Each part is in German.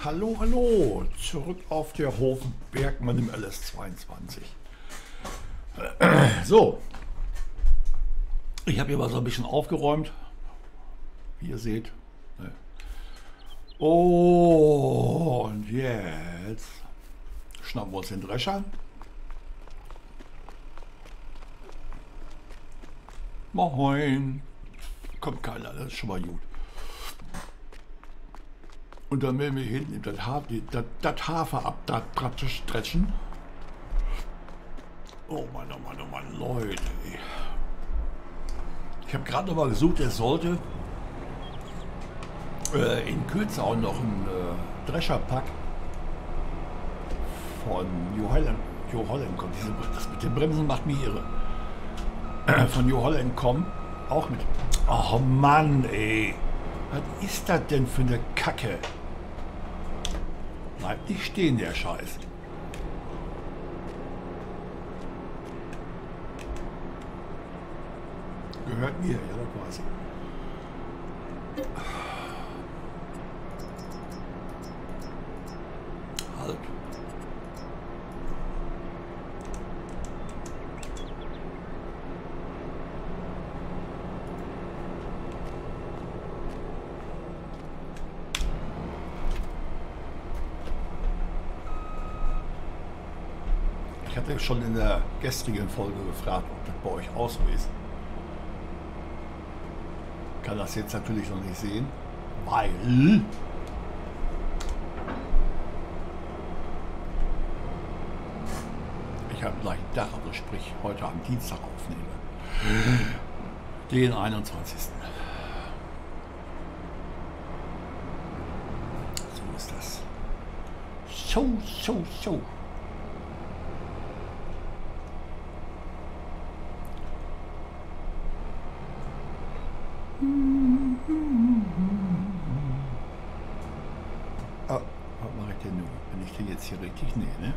Hallo, hallo, zurück auf der Hof Bergmann im LS22. So, ich habe hier mal so ein bisschen aufgeräumt, wie ihr seht. Und jetzt schnappen wir uns den Drescher. Moin, kommt keiner, das ist schon mal gut. Und dann werden wir hinten das Hafer abdreschen. Oh Mann, oh Mann, oh Mann, Leute. Ich habe gerade noch mal gesucht, es sollte in Kürze auch noch ein Drescherpack von New Holland kommen. Das mit den Bremsen macht mich irre. Von New Holland kommen, auch mit. Oh Mann, ey. Was ist das denn für eine Kacke? Bleibt nicht stehen, der Scheiß. Gehört mir, ja, das weiß ich. Halt. Ich hatte schon in der gestrigen Folge gefragt, ob das bei euch auch so ist. Ich kann das jetzt natürlich noch nicht sehen, weil ich habe gleich Dach, also sprich heute am Dienstag aufnehme. Den 21. So ist das. So. Oh, was mache ich denn nun? Bin ich denn jetzt hier richtig? Nee, ne?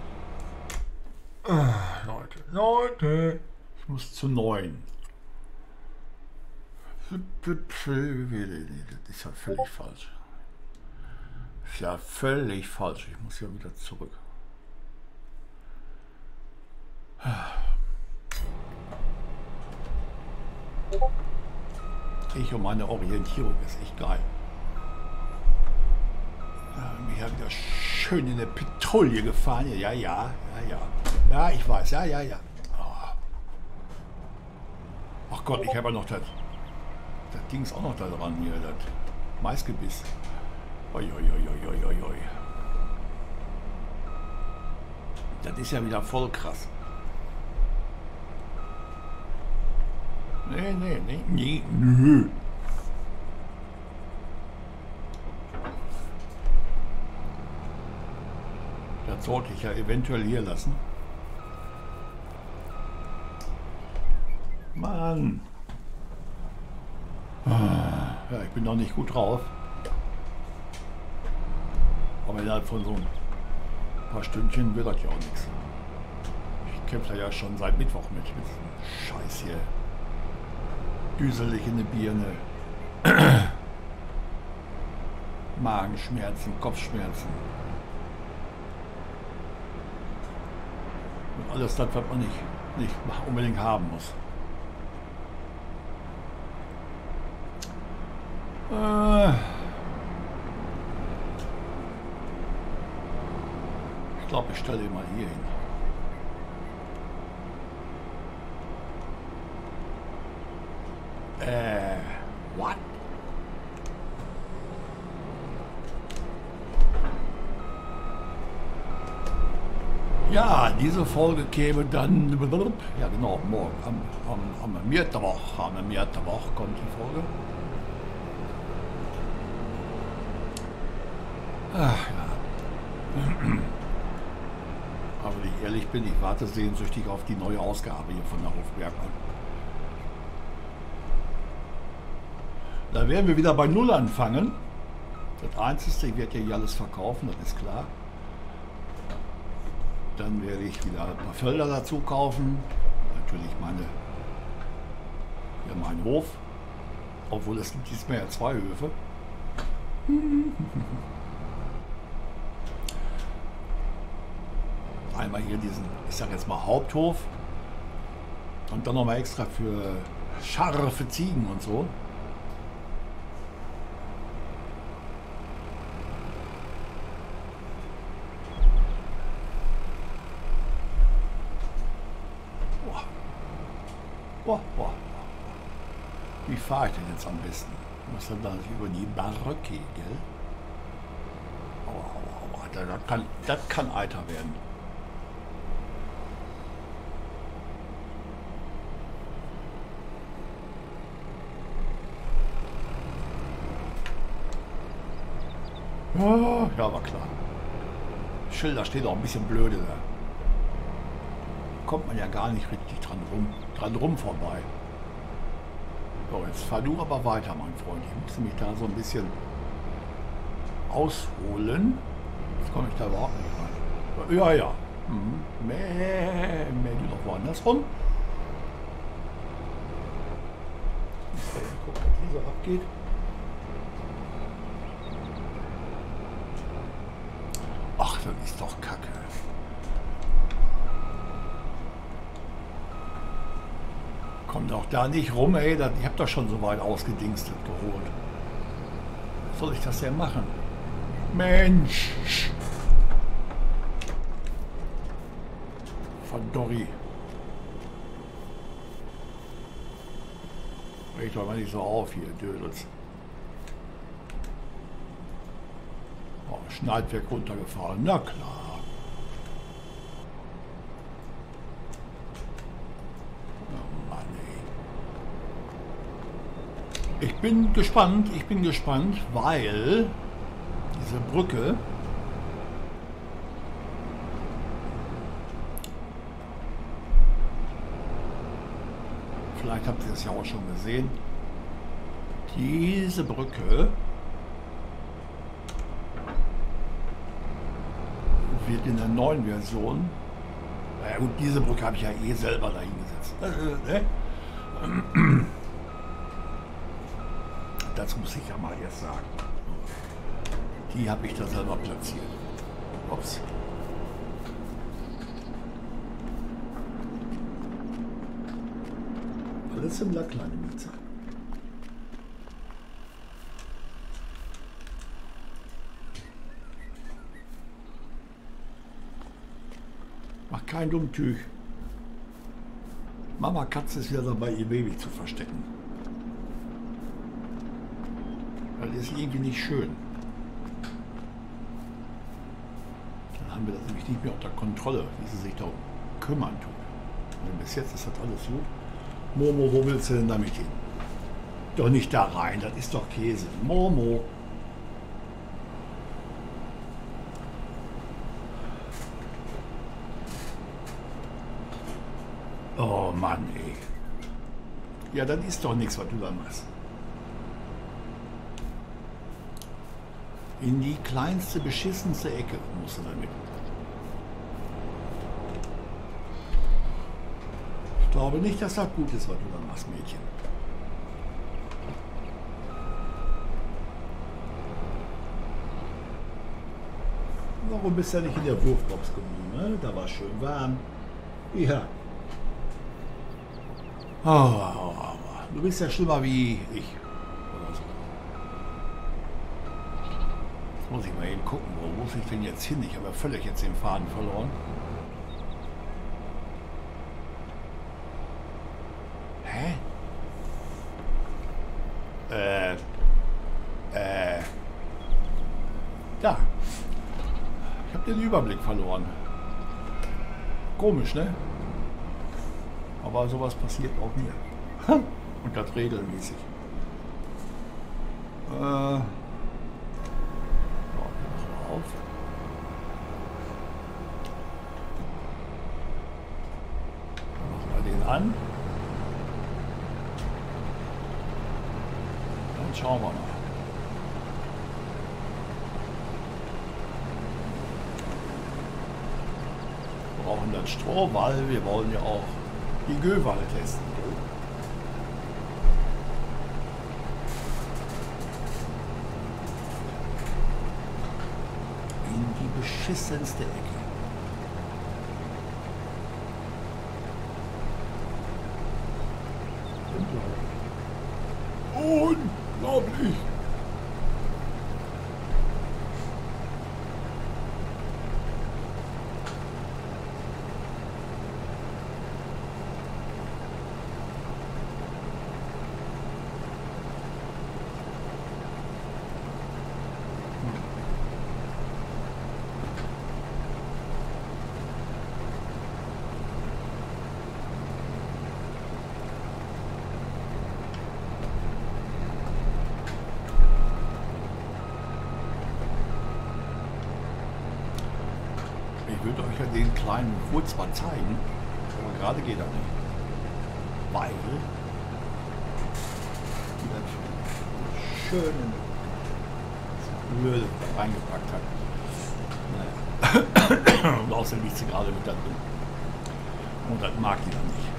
Leute, ich muss zu 9. Das ist ja völlig falsch. Das ist ja völlig falsch. Ich muss ja wieder zurück. Ich und meine Orientierung ist echt geil. Mich ja wieder schön in der Petrouille gefahren. Ja. Ja, ich weiß. Ja. Oh. Ach Gott, ich habe ja noch das Ding ist auch noch da dran hier, das Maisgebiss. Oi. Das ist ja wieder voll krass. Nee. Nö. Das sollte ich ja eventuell hier lassen. Mann. Ja, ich bin noch nicht gut drauf. Aber innerhalb von so ein paar Stündchen wird das ja auch nichts. Ich kämpfe ja schon seit Mittwoch mit diesem Scheiß hier. Düselig in der Birne. Magenschmerzen, Kopfschmerzen. Und alles das, was man nicht unbedingt haben muss. Ich glaube, ich stelle ihn mal hier hin. What? Ja, diese Folge käme dann, ja genau, morgen, am Mittwoch kommt die Folge. Ach ja. Aber wenn ich ehrlich bin, ich warte sehnsüchtig auf die neue Ausgabe hier von der Hof Bergmann. Da werden wir wieder bei Null anfangen. Das Einzige, ich werde ja hier alles verkaufen, das ist klar. Dann werde ich wieder ein paar Felder dazu kaufen. Natürlich meinen Hof. Obwohl es gibt diesmal ja 2 Höfe. Einmal hier diesen, ich sag jetzt mal Haupthof. Und dann nochmal extra für scharfe Ziegen und so. Boah. Boah, boah. Wie fahre ich denn jetzt am besten? Ich muss dann über die Barocke, gell? Aua, das kann Eiter werden. Ja, war klar. Schilder steht auch ein bisschen blöde da. Kommt man ja gar nicht richtig dran rum vorbei. So, jetzt fahr du aber weiter, mein Freund. Ich muss mich da so ein bisschen ausholen. Jetzt komme ich da überhaupt nicht rein. Ja, ja. Mehr du doch woanders rum. Gucken, was hier so abgeht. Ach, das ist doch Kacke. Kommt auch da nicht rum, ey. Ich hab doch schon so weit ausgedingstet geholt. Was soll ich das denn machen? Mensch! Verdorri. Reg doch mal nicht so auf hier, Dödels. Oh, Schneidwerk runtergefahren, na klar. Oh Mann, ey. Ich bin gespannt, weil diese Brücke vielleicht habt ihr es ja auch schon gesehen, diese Brücke wird in der neuen Version, naja gut, diese Brücke habe ich ja eh selber dahingesetzt. Das muss ich ja mal erst sagen. Die habe ich da selber platziert. Ups. Alles im Lack, kleine Mieze. Mach kein Dummtüch. Mama Katze ist wieder dabei, ihr Baby zu verstecken. Weil das ist irgendwie nicht schön. Dann haben wir das nämlich nicht mehr unter Kontrolle, wie sie sich da kümmern tun. Und bis jetzt ist das alles gut. Momo, wo willst du denn damit hin? Doch nicht da rein, das ist doch Käse. Momo. Oh Mann, ey. Ja, das ist doch nichts, was du da machst. In die kleinste, beschissenste Ecke musst du damit. Ich glaube nicht, dass das gut ist, was du da machst, Mädchen. Warum bist du nicht in der Wurfbox geblieben? Ne? Da war es schön warm. Ja. Oh, du bist ja schlimmer wie ich. Oder so. Jetzt muss ich mal eben gucken, wo muss ich denn jetzt hin? Ich habe ja völlig jetzt den Faden verloren. Hä? Da. Ich habe den Überblick verloren. Komisch, ne? Aber sowas passiert auch mir. Und das regelmäßig. Ja, auf. Dann machen wir den an. Dann schauen wir mal. Wir brauchen dann Stroh, weil wir wollen ja auch die Göwalle testen. In die beschissenste Ecke. unglaublich. Ich würde euch ja den kleinen Furz mal zeigen, aber gerade geht er nicht. Weil die schönen Müll da reingepackt hat. Naja. Und außerdem liegt sie gerade mit da drin. Und das mag die dann nicht.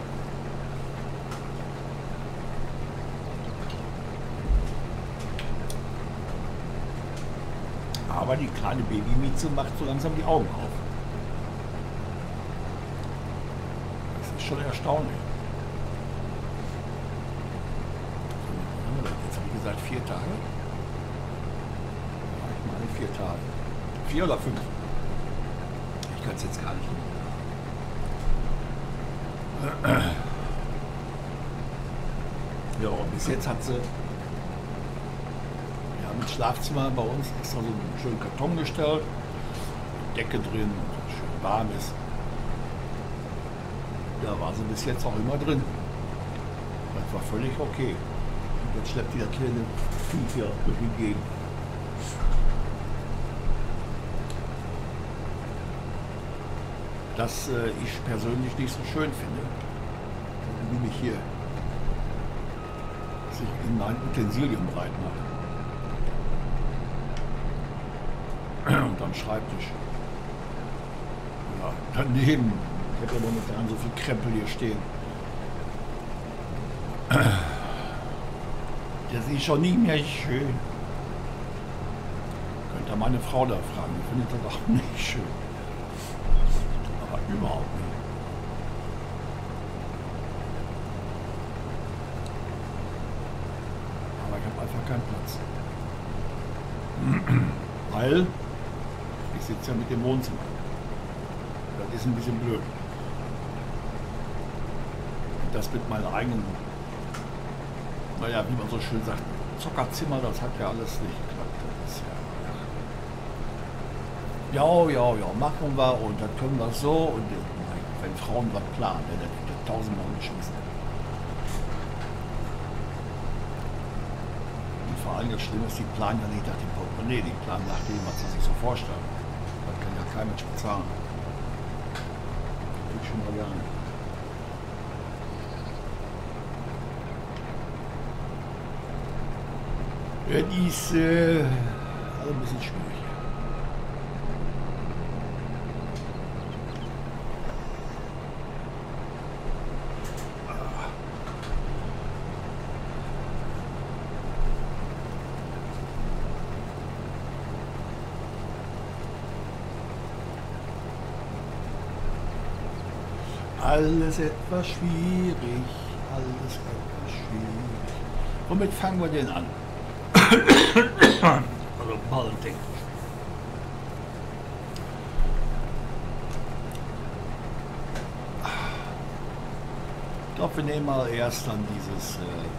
Aber die kleine Babymieze macht so langsam die Augen auf. Schon erstaunlich. Jetzt habe ich gesagt 4 Tage. Ich meine 4 Tage. 4 oder 5. Ich kann es jetzt gar nicht mehr. Ja, und bis jetzt hat sie, wir haben ins Schlafzimmer bei uns extra so einen schönen Karton gestellt, Decke drin, schön warm ist. Da war sie bis jetzt auch immer drin. Das war völlig okay. Und jetzt schleppt die das kleine Vieh hier durch die Gegend. Das ich persönlich nicht so schön finde. Wie mich hier sich in meinen Utensilien breit macht. Und am Schreibtisch. Ja, daneben. Ich habe ja momentan so viel Krempel hier stehen. Das ist schon nicht mehr schön. Könnt ihr meine Frau da fragen, die findet das auch nicht schön. Aber überhaupt nicht. Aber ich habe einfach keinen Platz. Weil ich sitze ja mit dem Wohnzimmer. Das ist ein bisschen blöd. Das mit meinen eigenen, naja, wie man so schön sagt, Zockerzimmer, das hat ja alles nicht geklappt. Das ist ja, machen wir und dann können wir so und wenn Frauen was planen, dann wird tausendmal geschmissen. Und vor allem das Schlimme ist, die planen ja nicht nach dem Portemonnaie, die planen nach dem, was sie sich so vorstellen. Das kann ja kein Mensch bezahlen. Das schon mal gar nicht. Ja, die ist alle ein bisschen schwierig. Alles etwas schwierig, alles etwas schwierig. Womit fangen wir denn an? Also Ballending. Ich glaube, wir nehmen mal erst dann dieses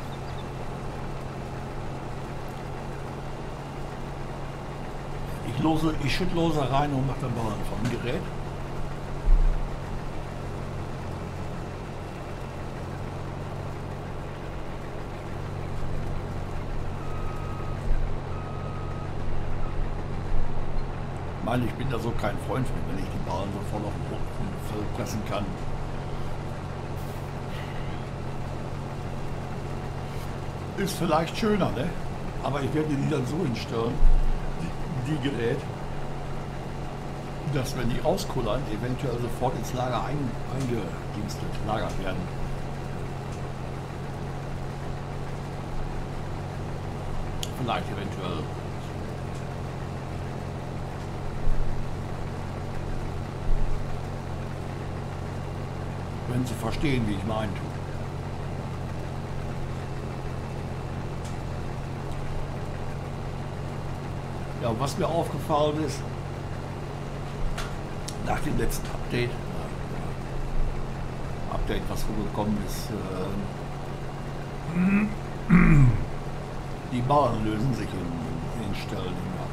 ich schütte lose rein und mache dann Ballen vom Gerät. Ich bin da so kein Freund von, wenn ich die Ballen so voll auf den Boden pressen kann. Ist vielleicht schöner, ne? Aber ich werde die dann so hinstellen, die Gerät, dass wenn die rauskullern, eventuell sofort ins Lager gelagert werden. Vielleicht eventuell. Wenn Sie verstehen, wie ich meine. Ja, was mir aufgefallen ist, nach dem letzten Update, was vorgekommen ist, die Ballen lösen sich in den Stellen ab.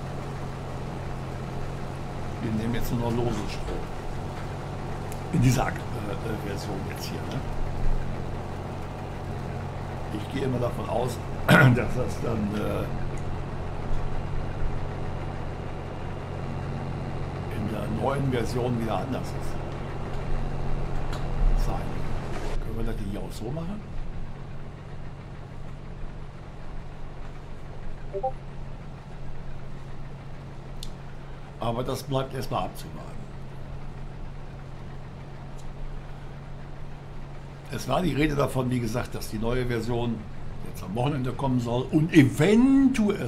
Wir nehmen jetzt nur noch lose Strom. In dieser Version jetzt hier. Ne? Ich gehe immer davon aus, dass das dann in der neuen Version wieder anders ist. Können wir das hier auch so machen? Aber das bleibt erstmal abzuwarten. Es war die Rede davon, wie gesagt, dass die neue Version jetzt am Wochenende kommen soll und eventuell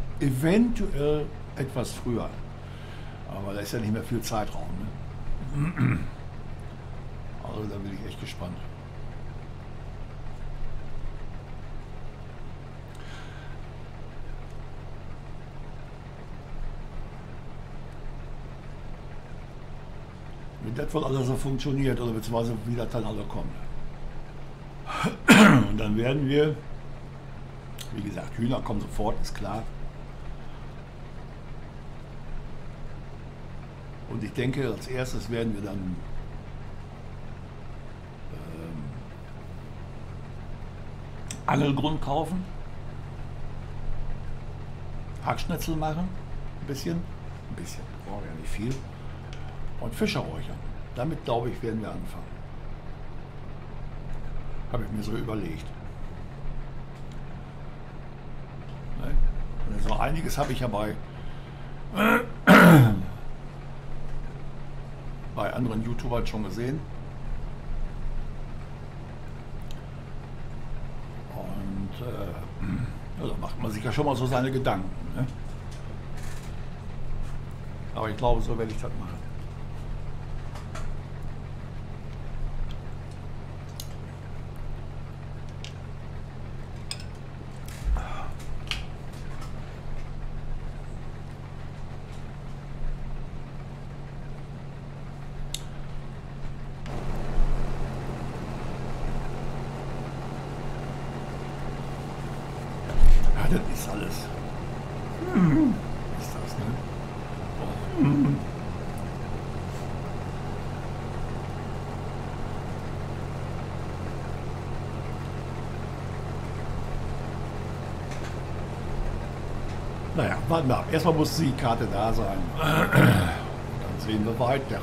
etwas früher. Aber da ist ja nicht mehr viel Zeitraum. Ne? Also da bin ich echt gespannt. Wie das wohl alles so funktioniert oder beziehungsweise wie das dann alle kommt. Und dann werden wir, wie gesagt, Hühner kommen sofort, ist klar. Und ich denke, als erstes werden wir dann Angelgrund kaufen, Hackschnitzel machen, ein bisschen, brauchen wir ja nicht viel, und Fische räuchern. Damit, glaube ich, werden wir anfangen. Habe ich mir so überlegt. Ne? Also einiges habe ich ja bei anderen YouTubern schon gesehen. Und da macht man sich ja schon mal so seine Gedanken. Ne? Aber ich glaube, so werde ich das machen. Das ist alles. Ist das, ne? Oh. Naja, warten wir ab. Erstmal muss die Karte da sein. Dann sehen wir weiter.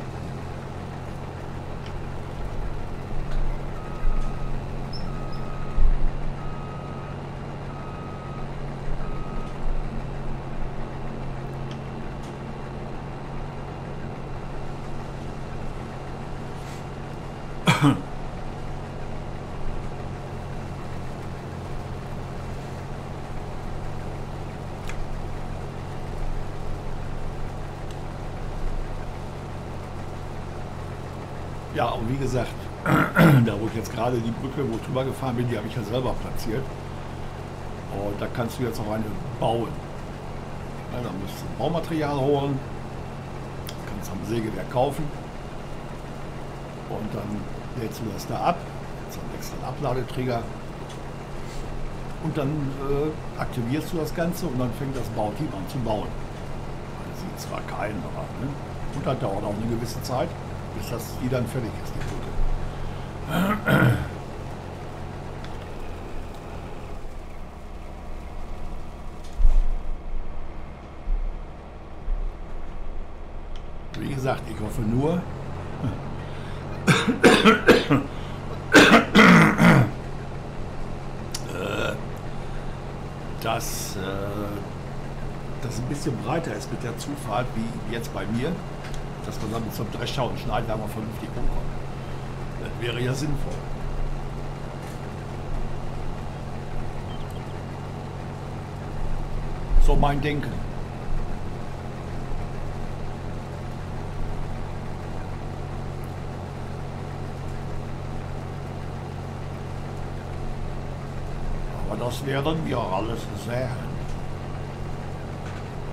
Ja, und wie gesagt, da wo ich jetzt gerade die Brücke, wo ich drüber gefahren bin, die habe ich ja selber platziert. Und da kannst du jetzt auch eine bauen. Ja, da musst du Baumaterial holen, kannst am Sägewerk kaufen und dann lädst du das da ab, jetzt einen extra Abladeträger und dann aktivierst du das Ganze und dann fängt das Bauteam an zu bauen. Man sieht zwar keinen, aber ne? Und das dauert auch eine gewisse Zeit, bis die dann fertig ist, die Brücke. Wie gesagt, ich hoffe nur, dass das ein bisschen breiter ist mit der Zufahrt wie jetzt bei mir, dass man dann mit so einem Drescher und Schneidwerfer vernünftig rumkommt. Das wäre ja sinnvoll. So mein Denken. Aber das werden wir alles sehen.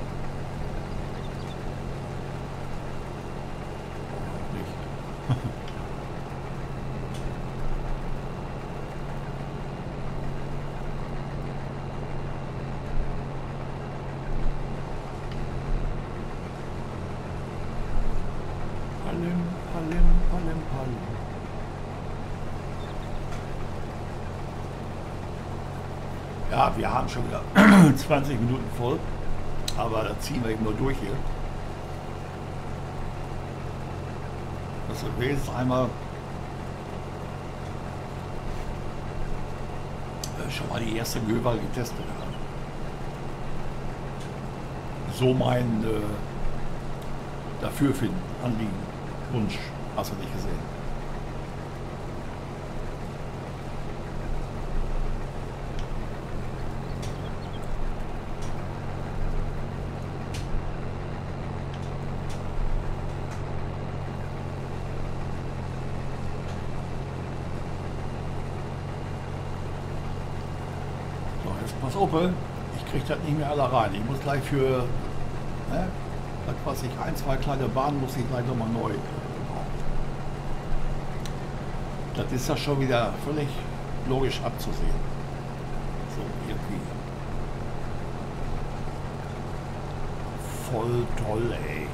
Ja, wir haben schon wieder 20 Minuten voll, aber da ziehen wir eben nur durch hier. Dass wir wenigstens einmal schon mal die erste Göbel getestet haben. So mein Dafürfinden, Anliegen, Wunsch, hast du nicht gesehen. Pass auf, ich kriege das nicht mehr alle rein. Ich muss gleich für, ne, das was ich, ein, zwei kleine Bahnen muss ich gleich nochmal neu bauen. Das ist ja schon wieder völlig logisch abzusehen. So, irgendwie. Voll toll, ey.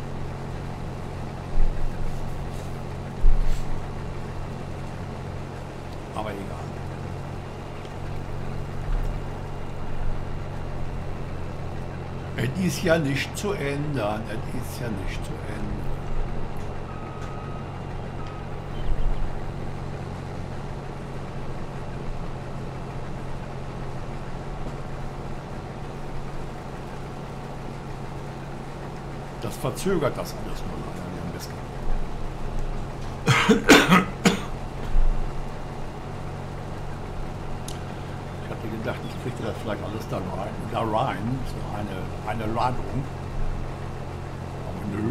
Aber egal. Es ist ja nicht zu ändern, es ist ja nicht zu ändern. Das verzögert das alles nur leider ein bisschen. Ich hatte gedacht, ich kriege das vielleicht alles da rein, so eine Ladung. Aber nö.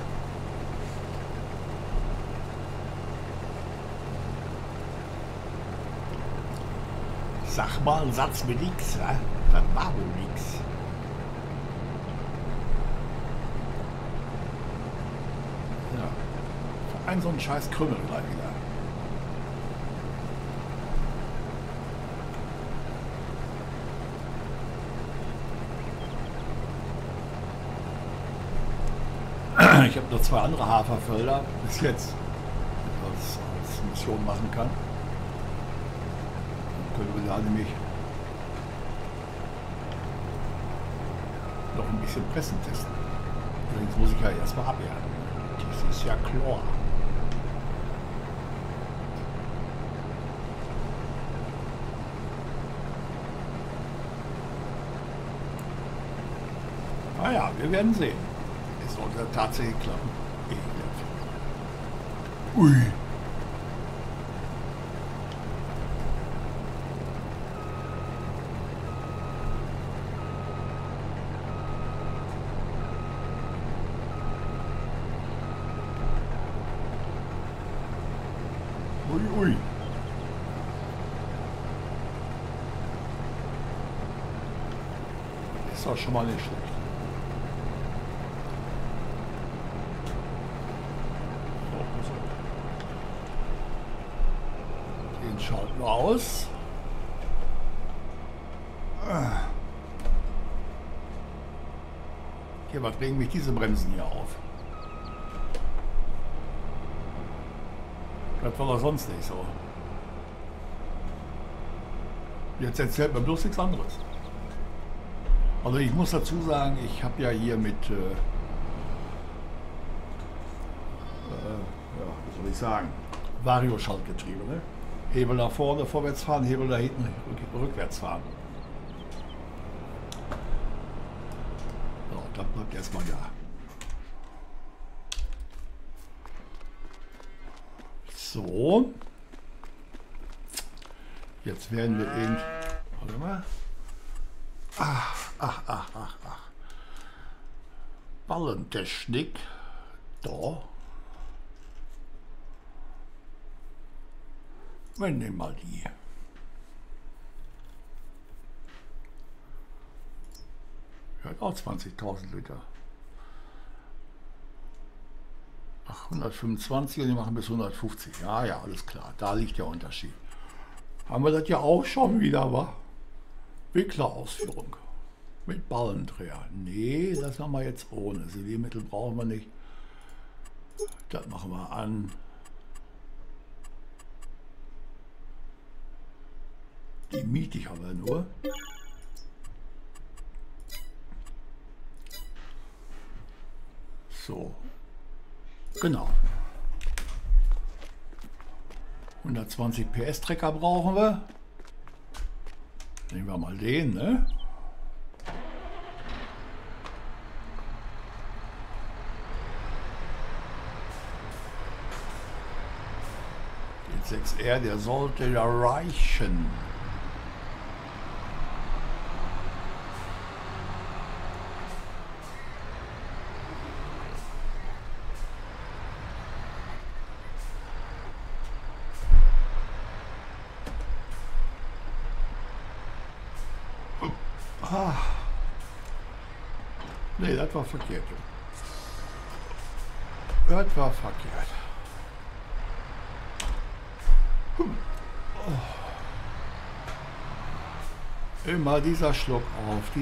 Sag mal einen Satz mit nix, das war wohl nix. Ja, für einen so einen scheiß Krümmel gleich wieder. Ich habe noch 2 andere Haferfelder bis jetzt, als Mission machen kann. Dann können wir da nämlich noch ein bisschen Pressen testen. Allerdings muss ich ja erstmal abernten. Das ist ja klar. Naja, wir werden sehen. Sollte tatsächlich klappen. Ui. Ui, ui. Ist doch schon mal nicht schlecht. Schalten wir aus. Hier, was regen mich diese Bremsen hier auf? Das war doch sonst nicht so. Jetzt erzählt mir bloß nichts anderes. Also ich muss dazu sagen, ich habe ja hier mit, ja, wie soll ich sagen, Vario-Schaltgetriebe, ne? Hebel nach vorne, vorwärts fahren, Hebel da hinten, rückwärts fahren. So, das bleibt erstmal da. So. Jetzt werden wir eben. Warte mal. Ach. Ballentechnik. Da. Wir nehmen mal die. Die hat auch 20.000 Liter. Ach, 125 und die machen bis 150. Ja, ja, alles klar. Da liegt der Unterschied. Haben wir das ja auch schon wieder, wa? Wicklerausführung. Mit Ballendreher. Nee, das machen wir jetzt ohne. CW-Mittel brauchen wir nicht. Das machen wir an. Die miete ich aber nur. So. Genau. 120 PS Trecker brauchen wir. Nehmen wir mal den, ne? Den 6R, der sollte ja reichen. Ah. Nee, das war verkehrt. Das war verkehrt. Oh. Immer dieser Schluck auf.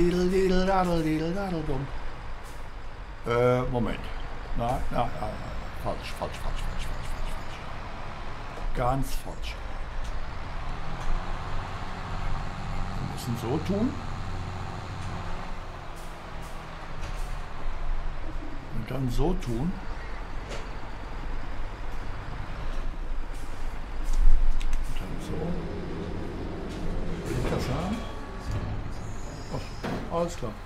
Moment. Nein, falsch. Ganz falsch. Wir müssen so tun. Und dann so tun. Und dann so. Will ich das haben? Oh, alles klar.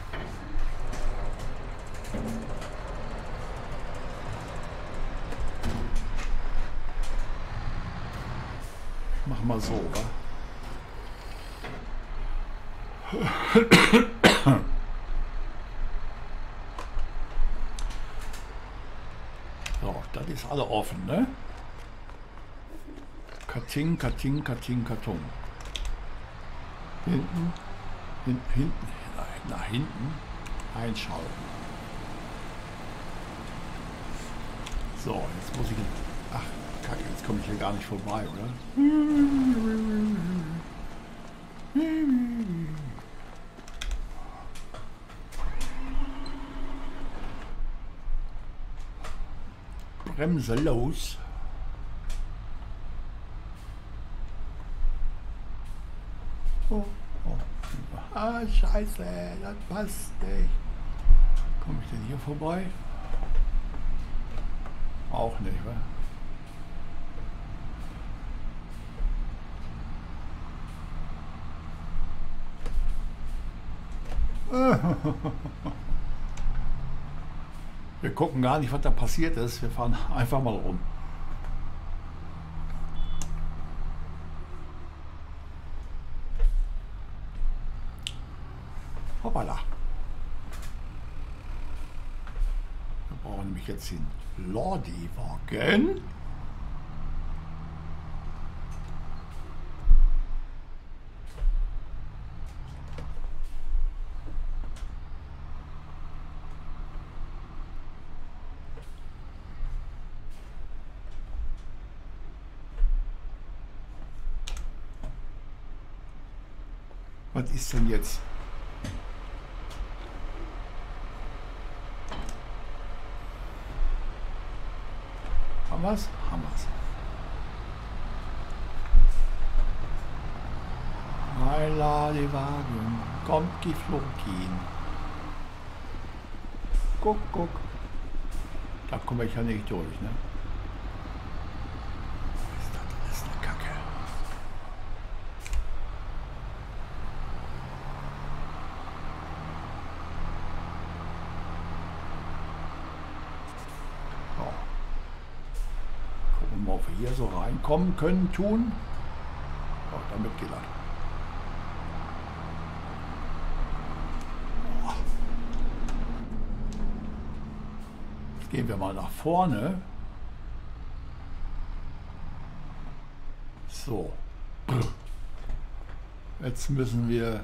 Mach mal so, wa? So, das ist alle offen, ne? Karting. Hinten, nach hinten einschalten. So, jetzt muss ich... Ach, Kacke, jetzt komme ich hier gar nicht vorbei, oder? Bremse los. Oh. Ah, scheiße, das passt nicht. Komme ich denn hier vorbei? Auch nicht, wa? Wir gucken gar nicht, was da passiert ist. Wir fahren einfach mal rum. Hoppala. Wir brauchen nämlich jetzt den Lordi-Wagen. Was ist denn jetzt? Haben wir's? Haben wir's. Mein Ladewagen kommt geflogen. Guck. Da komme ich ja nicht durch, ne? Das ist eine Kacke. Ob wir hier so reinkommen können, tun. Ja, damit geht das. Jetzt gehen wir mal nach vorne. So. Jetzt müssen wir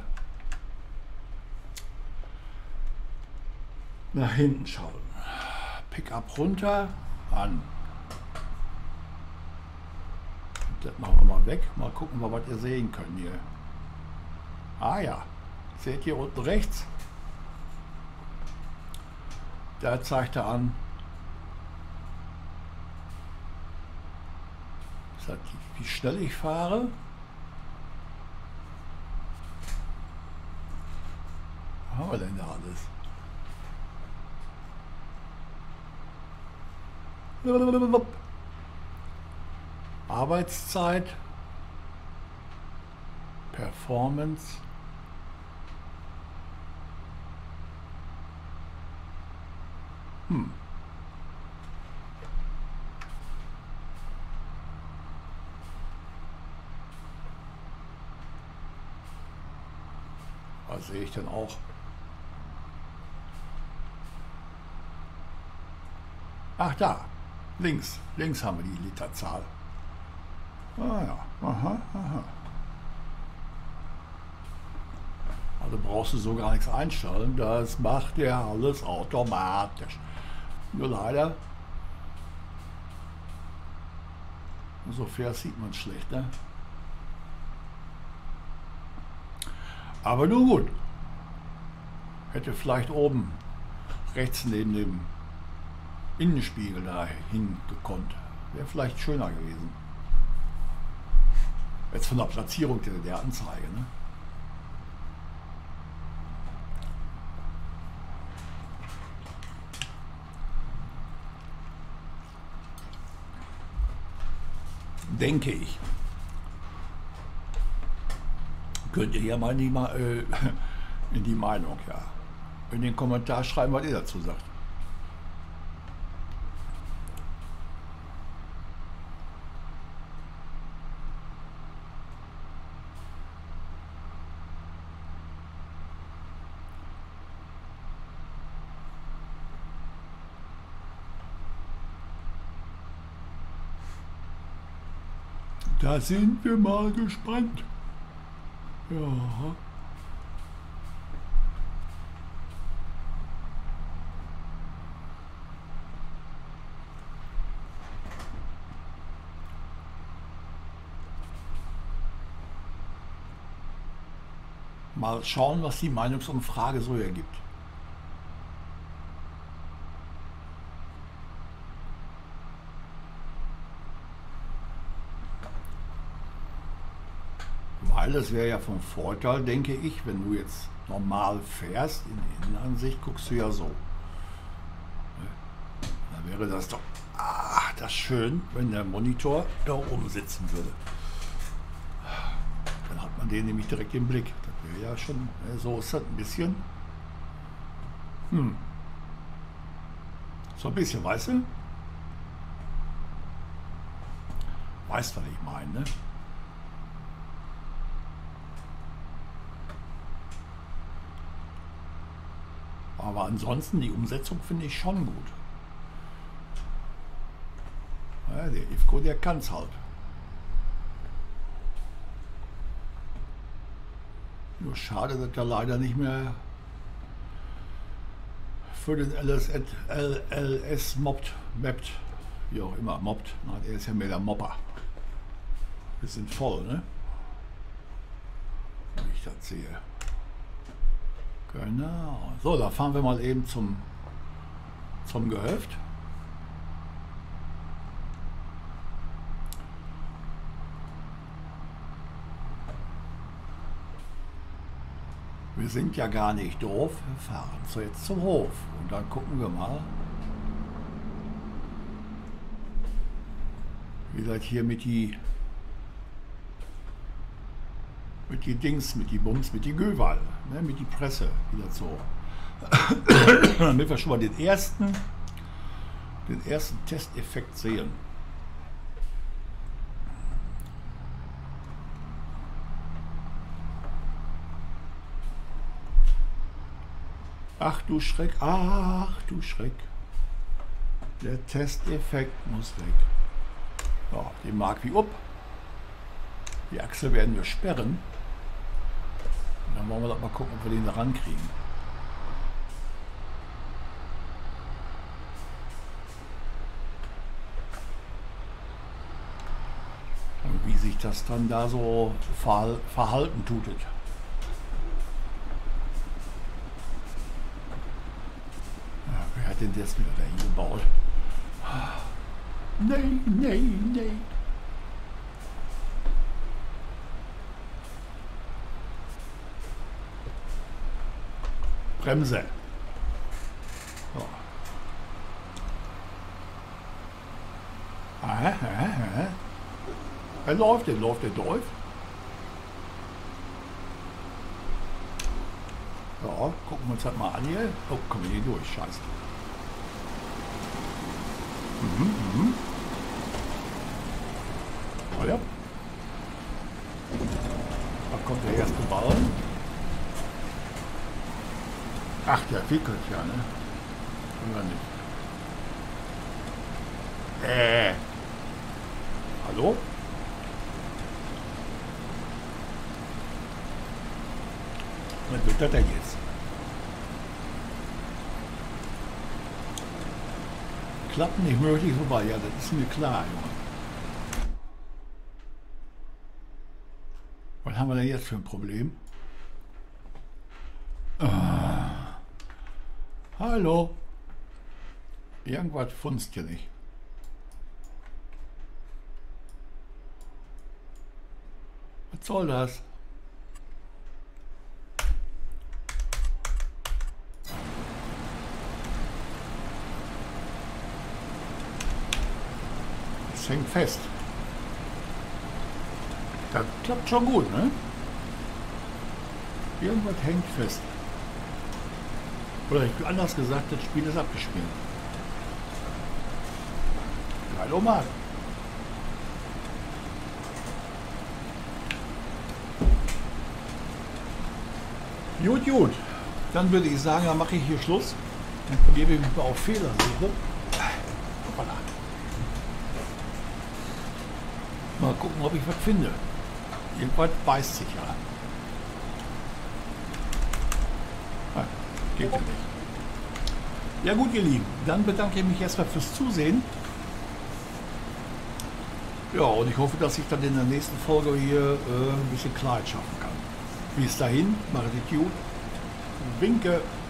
nach hinten schauen. Pickup runter, an. Das machen wir mal weg. Mal gucken, was ihr sehen könnt hier. Ah ja, seht ihr unten rechts? Da zeigt er an, wie schnell ich fahre. Holländer alles. Arbeitszeit, Performance, was sehe ich denn auch? Ach da, links haben wir die Literzahl. Ah ja, aha. Also brauchst du so gar nichts einstellen, das macht er alles automatisch. Nur leider, so fair sieht man schlecht, ne? Aber nun gut, hätte vielleicht oben rechts neben dem Innenspiegel da hingekonnt. Wäre vielleicht schöner gewesen. Jetzt von der Platzierung der Anzeige, ne? Denke ich. Könnt ihr ja mal in die Meinung, ja, in den Kommentar schreiben, was ihr dazu sagt. Da sind wir mal gespannt. Ja. Mal schauen, was die Meinungsumfrage so ergibt. Weil es wäre ja vom Vorteil, denke ich, wenn du jetzt normal fährst, in die Innenansicht guckst du ja so. Dann wäre das doch das schön, wenn der Monitor da oben sitzen würde. Dann hat man den nämlich direkt im Blick. Das wäre ja schon, so ist das ein bisschen. So ein bisschen, weißt du? Weißt, was ich meine, ne? Aber ansonsten, die Umsetzung finde ich schon gut. Ja, der IFCO, der kann es halt. Nur schade, dass er leider nicht mehr für den LS mobbt, wie auch immer, mobbt. Nein, er ist ja mehr der Mopper. Wir sind voll, ne? Wie ich das sehe. Genau. So, da fahren wir mal eben zum Gehöft. Wir sind ja gar nicht doof. Wir fahren so jetzt zum Hof. Und dann gucken wir mal, wie das hier mit die Dings, mit die Bums, mit die Göwal, ne, mit die Presse wieder so. Damit wir schon mal den ersten Testeffekt sehen. Ach du Schreck, der Testeffekt muss weg. Ja, den mag wie up. Die Achse werden wir sperren. Und dann wollen wir doch mal gucken, ob wir den da rankriegen. Und wie sich das dann da so verhalten tut. Ja, wer hat denn das wieder dahin gebaut? Nee. Bremse. So. Aha. Er läuft. Ja, gucken wir uns das mal an hier. Oh, kommen wir hier durch, scheiße. Oh ja. Da kommt der erste Ball. Ach, der wickelt ja, ne? Oder nicht? Hallo? Was wird das denn jetzt? Klappt nicht möglich vorbei, ja, das ist mir klar, Junge. Was haben wir denn jetzt für ein Problem? Hallo? Irgendwas funzt hier nicht. Was soll das? Es hängt fest. Das klappt schon gut, ne? Irgendwas hängt fest. Oder ich anders gesagt, das Spiel ist abgespielt. Hallo Mann. Gut. Dann würde ich sagen, dann mache ich hier Schluss. Dann gebe ich mich mal auf Fehlersuche. Hoppala. Mal gucken, ob ich was finde. Irgendwas beißt sich ja. Geht ja nicht. Ja gut, ihr Lieben, dann bedanke ich mich erstmal fürs Zusehen. Ja, und ich hoffe, dass ich dann in der nächsten Folge hier ein bisschen Klarheit schaffen kann. Bis dahin, macht es gut. Winke.